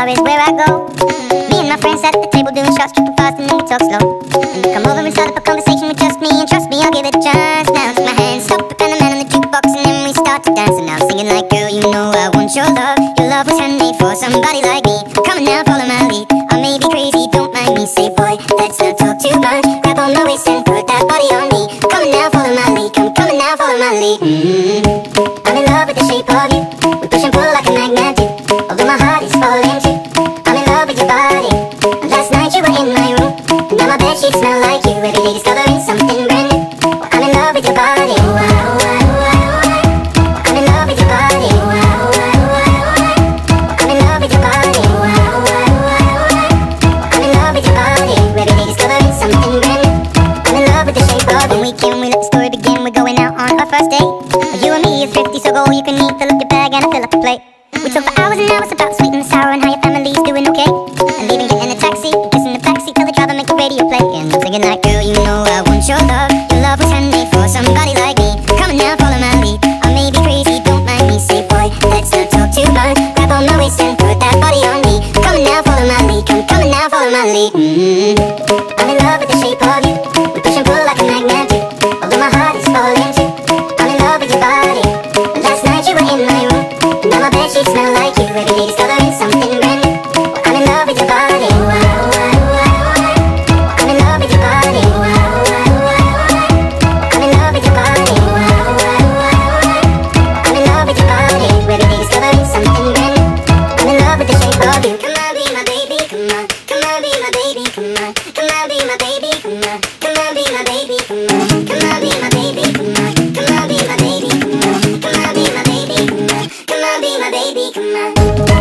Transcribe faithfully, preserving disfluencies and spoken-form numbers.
bar is where I go. Me and my friends sat at the table doing shots, tripping fast, and then we talk slow. And you come over and start up a conversation with just me, and trust me, I'll give it a chance. Now take my hand, stop it, and the man on the jukebox, and then we start to dance. And now I'm singing like, girl, you know I want your love. Your love was handmade for somebody like me. Come on now, follow my lead. I may be crazy, don't mind me. Say, boy, let's not talk too much. Grab on my waist and put that body on me. Come on now, follow my lead. Come, come on now, follow my lead. Mm-hmm. I'm in love with the shape of you. We push and pull like a magnet do. Although my heart is falling too. I'm in love with your body. And last night you were in my room, and now my bedsheets smell like you. Every day discovering something brand new. Well, I'm in love with your body. Oh, I, oh, I, oh, I, oh, I. I'm in love with your body. Oh, I, oh, I, oh, I, oh, I. I'm in love with your body. Oh, I, oh, I, oh, I, oh, I. I'm in love with your body. Every day discovering something brand new. I'm in love with the shape of you. When we came, we let the story begin. We're going out on our first date. You and me is thrifty, so go all you can eat. Fill up your bag and I fill up the plate. We talk for hours and hours about sweet and sour and how your family's doing okay. And leaving, getting a taxi, kissing the backseat, tell the driver make the radio play. And I'm singing like, girl, you know I want your love. Your love was handmade for somebody like me. Come on now, follow my lead. I may be crazy, don't mind me. Say, boy, let's not talk too much. Grab on my waist and put that body on me. Come on now, follow my lead. Come, come on now, follow my lead. Mm-hmm. I'm in love with the shape of you. We push and pull like a magnet do. Although my heart is falling too. I'm in love with your body. And last night you were in my room, and now my bedsheets smell like you. Every day discovering something brand new. Well, I'm in love with your body. Oh, I, oh, I, oh, I, oh, I. I'm in love with your body. Oh, I, oh, I, oh, I, oh, I. I'm in love with your body. Oh, I, oh, I, oh, I, oh, I. I'm in love with your body. Every day discovering something brand new. I'm in love with the shape of you. Come on, be my baby, come on. Come on, be my baby, come on. Come on, be my baby, come on. Come on, be my baby, come on. Come on, be my baby, come on. Come on, be my baby, come on. Come on, be my baby, come on. Come on, be my baby, come on.